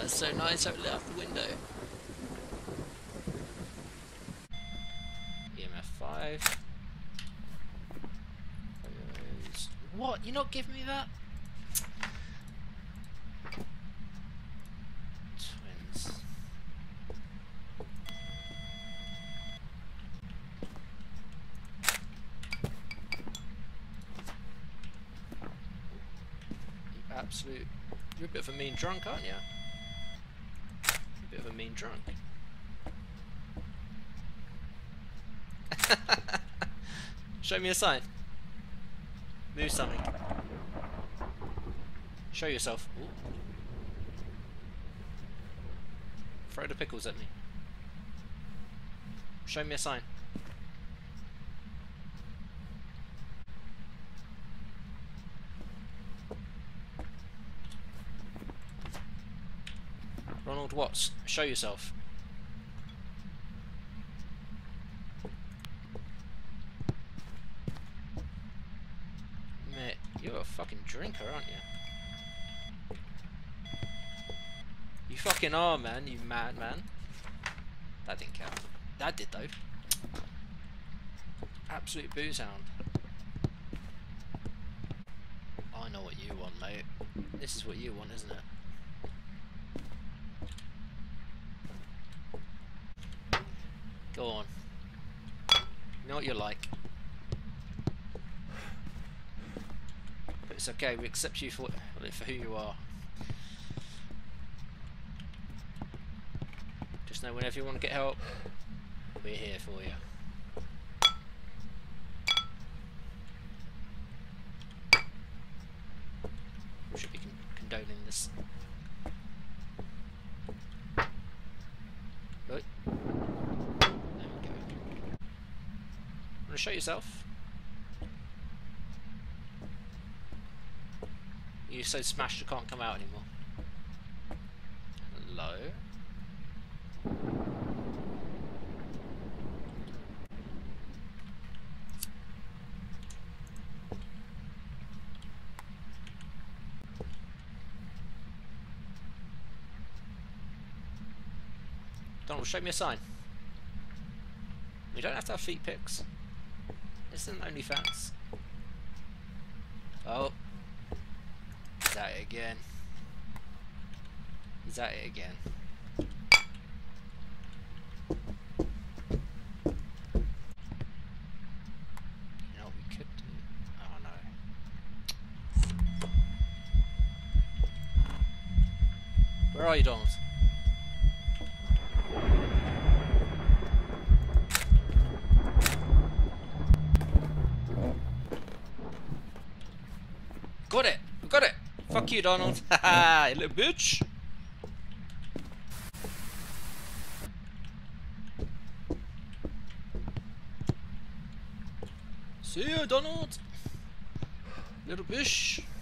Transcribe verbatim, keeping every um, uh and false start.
is so nice how it lit up the window. E M F five. What? You're not giving me that? Twins. You absolute... You're a bit of a mean drunk, aren't you? A bit of a mean drunk. Show me a sign. Move something. Show yourself. Ooh. Throw the pickles at me. Show me a sign. Ronald Watts, show yourself. Mate, you're a fucking drinker, aren't you? You fucking are, man, you madman. That didn't count. That did, though. Absolute booze hound. I know what you want, mate. This is what you want, isn't it? Go on. You know what you're like. But it's okay, we accept you for, for who you are. Just know whenever you want to get help, we're here for you. We should be con condoning this. Right. There we go. Want to show yourself? You're so smashed you can't come out anymore. Hello? Donald, show me a sign. We don't have to have feet pics. This isn't OnlyFans. Oh. He's at it again. He's at it again. You know what we could do? Oh no. Where are you, Donald? Got it! We got it! Fuck you, Donald! Haha, you little bitch! See ya, Donald! Little bitch!